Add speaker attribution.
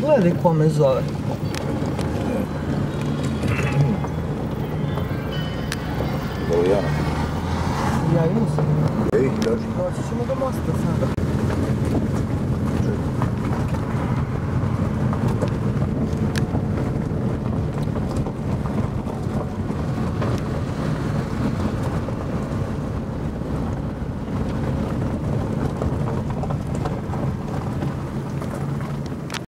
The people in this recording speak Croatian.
Speaker 1: gledaj ko me zove.
Speaker 2: Lilijana.
Speaker 1: Javimo se.
Speaker 2: Ej, daži.
Speaker 1: Doći ćemo do mosta sada.